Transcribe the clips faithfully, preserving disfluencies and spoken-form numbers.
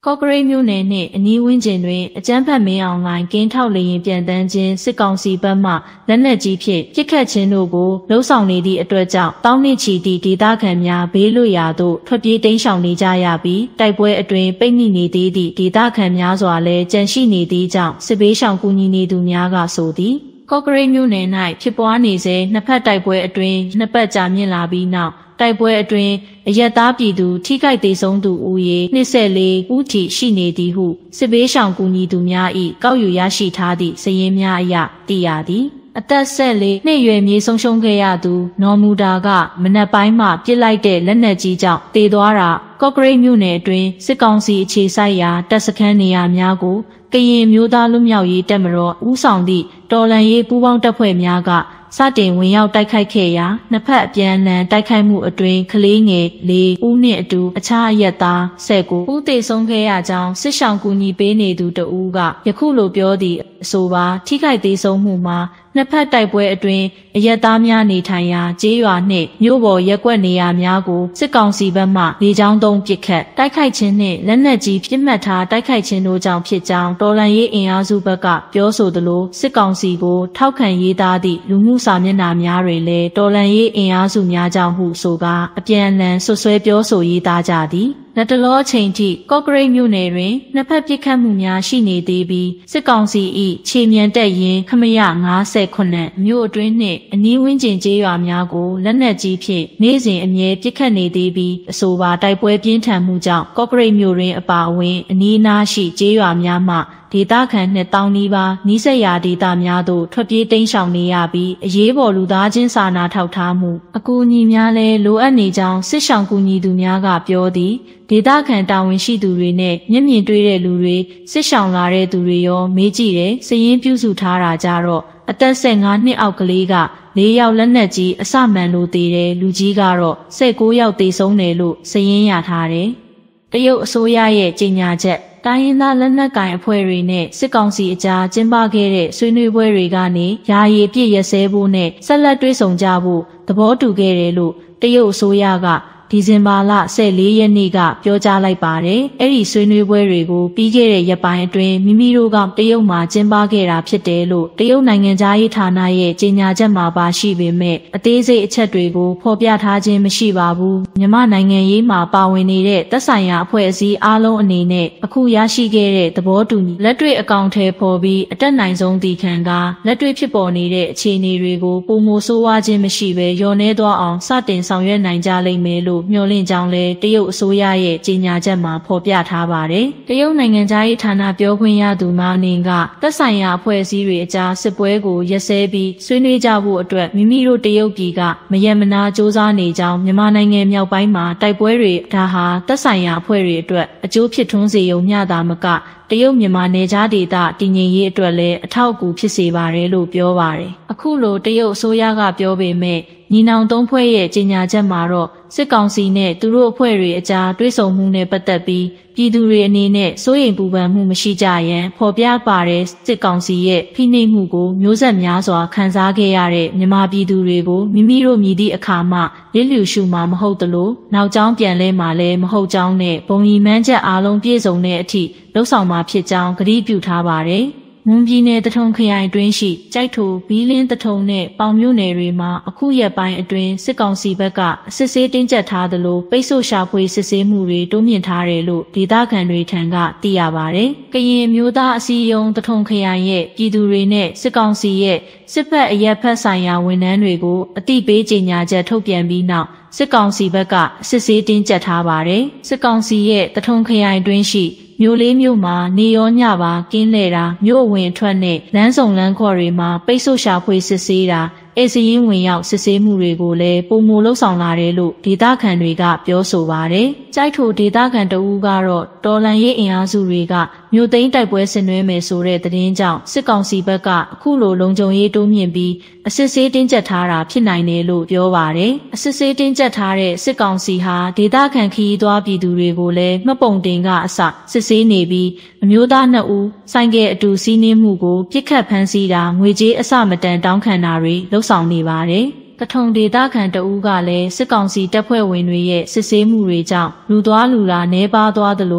ကော့ကရိတ်မြို့နယ်နှင့်အနီးဝန်းကျင်တွင်အကြမ်းဖက်မင်းအောင်လှိုင်ကင်းထောက်လေရင်ပြန်တန်းခြင်းစစ်ကောင်စီဘက်မှလက်နက်ကြီးဖြင့်ပစ်ခတ်ခြင်းတို့ကိုလှုံ့ဆော်နေသည့်အတွက်ကြောင့်တောင်းနှင့်ချီသည့်ဒေသခံများဘေးလွတ်ရာသို့ထွက်ပြေးတိမ်းရှောင်နေကြရပြီးတိုက်ပွဲအတွင်းပိတ်မိနေသေးသည့်ဒေသခံများစွာလည်းကြန့်ရှိနေသည့်ကြောင့်စစ်ဘေးရှောင်ကူညီနေသူများကဆိုသည်ကော့ကရိတ်မြို့နယ်၌ဖြစ်ပွားနေစေနှစ်ဖက်တိုက်ပွဲအတွင်းနှစ်ပတ်ကြာမြင့်လာပြီးနောက်တိုက်ပွဲအတွင်းအရက်သားပြည်သူထိခိုက်ဒေဆုံးသူဦးရေ၂၄ဦးထိရှိနေသည်ဟုစစ်ဘေးရှောင်ကူညီသူများ၏ကောက်ယူရရှိထားသည့်စာရင်းများအရသိရသည်အသက်၁၄နှစ်အရွယ်မြေဆုံးရှုံးခဲ့ရသူနော်မူတာကမနက်ပိုင်းမှပစ်လိုက်တဲ့လက်နက်ကြီးကြောင့်တေသွားတာကော့ကရိတ်မြို့နယ်အတွင်းစစ်ကောင်စီအခြေစိုက်ရာတပ်စခန်းနေရာများကိုကရင်မျိုးသားလူမျိုးရေးတပ်မတော်ဦးဆောင်သည့်တော်လှန်ရေးပူးပေါင်းတပ်ဖွဲ့များကစတင်ဝင်ရောက်တိုက်ခိုက်ခဲ့ရာနှစ်ဖက်အပြန်အလှန်တိုက်ခိုက်မှုအတွင်းကလေးငယ်၄ဦးနှင့်အတူအခြားအရက်သား၁၉ဦးသေဆုံးခဲ့ရကြောင်းစစ်ဆောင်ကူညီပေးနေသူတဦးကယခုလိုပြောသည့်အဆိုပါထိခိုက်သေဆုံးမှုမှာနှစ်ဖက်တိုက်ပွဲအတွင်းအရက်သားများနေထိုင်ရာကျေးရွာနှင့်မြို့ပေါ်ရက်ကွက်နေရာများကိုစစ်ကောင်စီဘက်မှလေကြောင်းသုံးပစ်ခတ်တိုက်ခိုက်ခြင်းနှင့်လက်နက်ကြီးပစ်မှတ်ထားတိုက်ခိုက်ခြင်းတို့ကြောင့်ဖြစ်ကြောင်းတော်လှန်ရေးအင်အားစုဘက်ကပြောဆိုသလိုစစ်ကောင်စီကိုထောက်ခံရေးသားသည့်လူမှုစာမျက်နှာများတွင်လည်းတော်လှန်ရေးအင်အားစုများကြောင့်ဟုဆိုကာအပြန်အလှန်ဆွဆွဲပြောဆိုရေးသားကြသည်လက်တလောအချိန်ထိကော့ကရိတ်မြို့နယ်တွင်နှစ်ဖက်ပစ်ခတ်မှုများရှိနေသေးပြီးစစ်ကောင်စီ၏ခြေမြန်တပ်ရင်းခမရ၅ခုမြို့အတွင်းနှင့်အနီးဝန်းကျင်ကျေးရွာများကိုလက်နက်ကြီးဖြင့်နေ့စဉ်အမြဲပစ်ခတ်နေသေးပြီးအဆိုပါတိုက်ပွဲပြင်းထန်မှုကြောင့်ကော့ကရိတ်မြို့တွင်အပါအဝင်အနီးအနားရှိကျေးရွာများမှဒေသခံနှစ်သောင်းနီးပါးနီးစပ်ရာဒေသများသို့ထွက်ပြေးတိမ်းရှောင်နေရပြီးအရေးပေါ်လူသားချင်းစာနာထောက်ထားမှုအကူအညီများလည်းလိုအပ်နေကြောင်းစစ်ဆောင်ကူညီသူများကပြောသည်ဒေသခံတာဝန်ရှိသူတွေနဲ့မျက်မြင်တွေ့တဲ့လူတွေစစ်ဆောင်လာတဲ့သူတွေရောမေးကြည့်တယ်စာရင်းပြုစုထားတာကြတော့အသက်၁၅နှစ်အောက်ကလေးက၄ယောက်လက်နက်ကြီးအစမှန်လို့သေးတယ်လူကြီးကတော့၁၉ယောက်သေဆုံးတယ်လို့စာရင်းရထားတယ်တရုတ်အစိုးရရဲ့ကြေညာချက်တိုင်းရင်းသားလက်နက်ကိုင်အဖွဲ့တွေနဲ့စစ်ကောင်စီအကြားကျင်းပခဲ့တဲ့ဆွေးနွေးပွဲတွေကနေယာယီပြည့်ရစဲဖို့နဲ့ဆက်လက်တွဲဆောင်ကြဖို့သဘောတူခဲ့တယ်လို့တရုတ်အစိုးရကဒီဇင်ဘာလ၁၄ရက်နေ့ကပြောကြားလိုက်ပါတယ်။အဲ့ဒီဆွေးနွေးပွဲတွေကိုပြီးခဲ့တဲ့ရက်ပိုင်းအတွင်းမိမိတို့ကတရုတ်မှာကျင်းပခဲ့တာဖြစ်တယ်လို့တရုတ်နိုင်ငံသားရေးဌာနရဲ့ကြေညာချက်မှာပါရှိပေမဲ့အသေးစိတ်အချက်တွေကိုဖော်ပြထားခြင်းမရှိပါဘူး။မြန်မာနိုင်ငံရေးမှာပါဝင်နေတဲ့သက်ဆိုင်ရာအဖွဲ့အစည်းအားလုံးအနေနဲ့အခုရရှိခဲ့တဲ့သဘောတူညီလက်တွေ့အကောင့်ထဲပေါ်ပြီးအတက်နိုင်ဆုံးတည်ခံကလက်တွေ့ဖြစ်ပေါ်နေတဲ့အခြေအနေတွေကိုပုံမဆိုးဝါးခြင်းမရှိဘဲလျော်နှဲသွားအောင်စတင်ဆောင်ရွက်နိုင်ကြလိမ့်မယ်လို့မျှော်လင့်ကြောင်းလဲတရုတ်အစိုးရရဲ့ကြေညာချက်မှာဖော်ပြထားပါတယ်။တရုတ်နိုင်ငံသားရေးဌာနပြောခွင့်ရသူမာနင်ကသက်ဆိုင်ရာအဖွဲ့အစည်းတွေအကြားစစ်ပွဲကိုရက်စဲပြီးဆွေးနွေးကြဖို့အတွက်မိမိတို့တရုတ်ပြည်ကမယက်မနာစ조사နေကြောင်းမြန်မာနိုင်ငံမြောက်ပိုင်းမှာတိုက်ပွဲတွေဒါဟာသက်ဆိုင်ရာအဖွဲ့တွေအတွက်အကျိုးဖြစ်ထွန်းစေုံမျှတာမကတရုတ်မြန်မာနယ်ခြားဒေသတည်ငြိမ်ရေးအတွက်လည်းအထောက်အကူဖြစ်စေပါတယ်လို့ပြောပါတယ်။အခုလိုတရုတ်အစိုးရကပြောပေမဲ့ညီနောင်သုံးဖွဲ့ရဲ့ကြေညာချက်မှာတော့စစ်ကောင်စီနဲ့သူတို့အဖွဲ့တွေအကြားတွဲဆုံမှုနဲ့ပတ်သက်ပြီးပြည်သူတွေအနေနဲ့စိုးရိမ်ပူပန်မှုမရှိကြရန်ဖော်ပြပါတဲ့စစ်ကောင်စီရဲ့ဖိနှိပ်မှုကိုမျိုးဆက်များစွာခံစားခဲ့ရတဲ့မြန်မာပြည်သူတွေကိုမိမိတို့မြည်သည့်အခါမှလစ်လျူရှုမှာမဟုတ်သလိုနောက်ကျောင်းပြန်လဲမှာလည်းမဟုတ်ကြောင်းနဲ့ဘုံရီမှန်းချက်အားလုံးပြည့်စုံတဲ့အထိလှုပ်ဆောင်မှာဖြစ်ကြောင်းကတိပြုထားပါတယ်။မွန်ပြည်နယ်တထုံခရိုင်အတွင်းရှိကြိုက်ထိုဘီလင်းတထုံနဲ့ပေါင်မြို့နယ်တွေမှာအခုရက်ပိုင်းအတွင်းစစ်ကောင်စီဘက်ကအစစ်ဆေးတင်းကျပ်ထားသလိုပိတ်ဆို့ရှာဖွေစစ်ဆေးမှုတွေတိုးမြင့်ထားတယ်လို့ဒေသခံတွေထံကသိရပါတယ်။ကရင်မျိုးသားအစည်းအရုံးတထုံခရိုင်ရဲ့ပြည်သူတွေနဲ့စစ်ကောင်စီရဲ့စစ်ဖက်အရက်ဖက်ဆိုင်ရာဝန်ထမ်းတွေကိုအတိပေးကြေညာချက်ထုတ်ပြန်ပြီးနောက်စစ်ကောင်စီဘက်ကစစ်ဆေးတင်းကျပ်ထားပါတယ်။စစ်ကောင်စီရဲ့တထုံခရိုင်အတွင်းရှိမြို့လေးမြို့မှာနေရောညပါကင်းလဲတာမြို့အဝင်အထွက်နဲ့လမ်းဆောင်လမ်းခေါ်တွေမှာပိတ်ဆို့ရှာဖွေစစ်ဆေးတာအေစရင်ဝင်ရောက်စစ်ဆေးမှုတွေကိုလည်းပုံမလှုပ်ဆောင်လာတယ်လို့ဒေသခံတွေကပြောဆိုပါတယ်။ကြိုက်ထိုဒေသခံတဦးကတော့တော်လန်ရေးအင်အားစုတွေကမြို့သိမ်းတိုက်ပွဲဆင်နွှဲမယ်ဆိုတဲ့သတင်းကြောင့်စစ်ကောင်စီဘက်ကအခုလိုလုံခြုံရေးတိုးမြင့်ပြီးအစစ်ဆေးတင်းကျပ်ထားတာဖြစ်နိုင်တယ်လို့ပြောပါတယ်။အစစ်ဆေးတင်းကျပ်ထားတဲ့စစ်ကောင်စီဟာဒေသခံခရီးသွားပြည်သူတွေကိုလည်းမှတ်ပုံတင်ကအစစစ်ဆေးနေပြီးအမျိုးသားနှစ်ဦးဆိုင်ကယ်အတူစီးနင်းမှုကိုပြစ်ခတ်ဖမ်းဆီးတာငွေကြေးအစမတန်တောင်းခံတာတွေလုပ်ဆောင်နေပါတယ်။တထုံဒေသခံတဦးကလည်းစစ်ကောင်စီတပ်ဖွဲ့ဝင်တွေရဲ့စစ်ဆေးမှုတွေကြောင့်လူသွားလူလာနှဲပါသွားသလို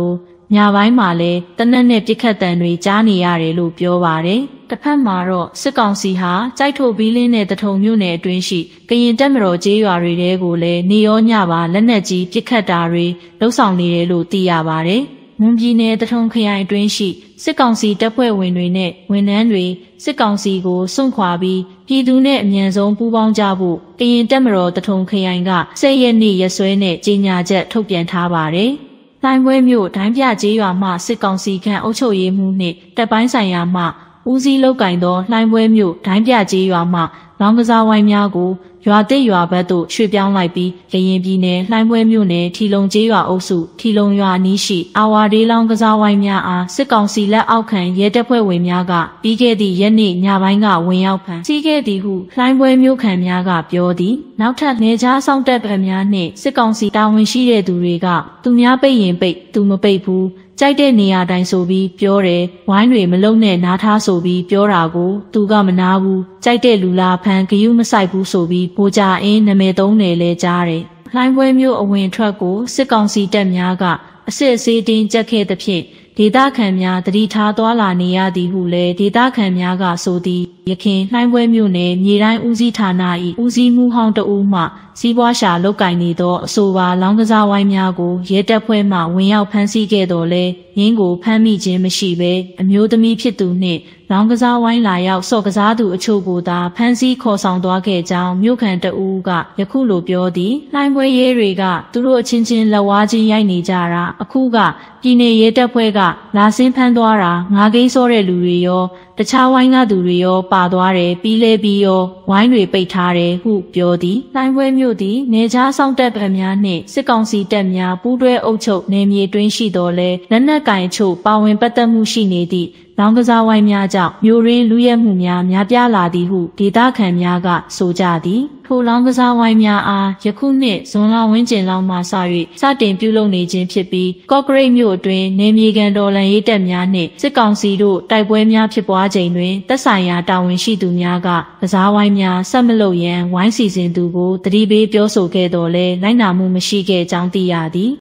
ညာပိုင်းမှာလည်းတနက်နဲ့ပြစ်ခတ်တံတွေကြားနေရတယ်လို့ပြောပါတယ်။တစ်ဖက်မှာတော့စစ်ကောင်စီဟာကြိုက်ထိုဘီလင်းနဲ့တထုံမြို့နယ်အတွင်းရှိကရင်တပ်မတော်ကျေးရွာတွေတဲကိုလည်းနေရောညပါလက်နက်ကြီးပြစ်ခတ်တာတွေလှုပ်ဆောင်နေတယ်လို့သိရပါတယ်။မွန်ပြည်နယ်တထုံခရိုင်အတွင်းရှိစစ်ကောင်စီတပ်ဖွဲ့ဝင်တွေနဲ့ဝန်ထမ်းတွေစစ်ကောင်စီကိုစွန့်ခွာပြီးပြည်သူနဲ့အမြန်ဆုံးပူးပေါင်းကြဖို့ကရင်တပ်မတော်တထုံခရိုင်ကဆယ်ရက်နေ့ရက်စွဲနဲ့ကြေညာချက်ထုတ်ပြန်ထားပါတယ်။လိုင်းပွဲမြို့ဒိုင်းပြကျေးရွာမှစစ်ကောင်စီခန့်အုပ်ချုပ်ရေးမှူးနှင့်တပ်ပိုင်းဆိုင်ရာမှဦးစီးလောက်ကင်သောလိုင်းပွဲမြို့ဒိုင်းပြကျေးရွာမှလောင်းကစားဝိုင်းများကိုရွာတစ်ရွာဘက်သို့ရွှေ့ပြောင်းလိုက်ပြီးကရင်ပြည်နယ်လှိုင်းပွဲမြို့နယ်ထီလုံကျေးရွာအုပ်စုထီလုံရွာနီးရှိအာဝါဒေးလောင်းကစားဝိုင်းများအားစစ်ကောင်စီလက်အောက်ခံရဲတပ်ဖွဲ့ဝင်များကပြီးခဲ့သည့်ရက်နေ့ညပိုင်းကဝင်ရောက်ဖမ်းဆီးခဲ့သည်ဟုလှိုင်းပွဲမြို့ခံများကပြောသည်နောက်ထပ်နေကြားဆောင်တပ်ဗန်များနှင့်စစ်ကောင်စီတာဝန်ရှိတဲ့သူတွေကသူများပိတ်ရင်ပိတ်သူမပိတ်ဘူးကြိုက်တဲ့နေရာတိုင်းဆိုပြီးပြောတယ်ဝိုင်းတွေမလုံနဲ့နားထားဆိုပြီးပြောတာကိုသူကမနာဘူးကြိုက်တဲ့လူလာဖမ်းဂယုမဆိုင်ဘူးဆိုပြီးပိုကြအင်းနာမည်သုံးတယ်လဲကြားတယ်လှိုင်းပွဲမျိုးအဝင်ထွက်ကိုစစ်ကောင်စီတပ်များကအစစ်အဆေးတင်းကြက်ခဲ့သဖြင့်ဒေသခံများတတိထားသွားလာနေရသည်ဟုလည်းဒေသခံများကဆိုသည်ယခင်လှိုင်းပွဲမြို့နယ်မြေတိုင်းဦးစီးဌာန၏ဦးစီးမှုဟောင်းတဦးမှစီးပွားရှာလုပ်ကင်နေသောအဆိုပါလောင်းကစားဝိုင်းများကိုရဲတပ်ဖွဲ့မှဝင်ရောက်ဖမ်းဆီးခဲ့တော်လဲရင်းကိုဖမ်းမိခြင်းမရှိဘဲအမျိုးသမီးဖြစ်သူနှင့်လောင်းကစားဝိုင်းလာရောက်စော့ကစားသူအချို့ကိုသာဖမ်းဆီးခေါ်ဆောင်သွားခဲ့ကြောင်းမြို့ခံတဦးကယခုလိုပြောသည်လှိုင်းပွဲရဲတွေကသူတို့အချင်းချင်းလက်ဝါးချင်းရိုက်နေကြတာအခုကပြည်내ရဲတပ်ဖွဲ့ကလာစင်းဖမ်းသွားတာငါးကိန်းစောတဲ့လူတွေရောတခြားဝိုင်းကသူတွေရောပါသွားတယ်ပြီးလဲပြီးရောဝိုင်းတွေပိတ်ထားတယ်ဟုပြောသည်လှိုင်းပွဲမြို့သည်နေကြားဆောင်တပ်ဗန်များနှင့်စစ်ကောင်စီတပ်များပူးတွဲအုပ်ချုပ်နေမြေတွင်းရှိတော်လဲလက်နက်ကင်ချို့ပါဝင်ပတ်သက်မှုရှိနေသည့်လောင်းကစားဝိုင်းများကြောင့်မြို့ရင်းလူရဲမှုများများပြားလာသည်ဟုဒေသခံများကဆိုကြသည်ထိုလောင်းကစားဝိုင်းများအားယခုနှစ်ဇွန်လဝန်းကျင်လောက်မှစ၍စတင်ပြုလုပ်နေခြင်းဖြစ်ပြီးကော့ကရိတ်မြို့အတွင်းနေမြေကန်တော်လှန်ရေးတပ်များနှင့်စစ်ကောင်စီတို့တိုက်ပွဲများဖြစ်ပွားချိန်တွင်သက်ဆိုင်ရာတာဝန်ရှိသူများကကစားဝိုင်းများဆက်မလုပ်ရန်ဝိုင်းစီစဉ်သူကိုတတိပေးပြောဆိုခဲ့တော်လဲလိုက်နာမှုမရှိခဲ့ကြောင်းသိရသည်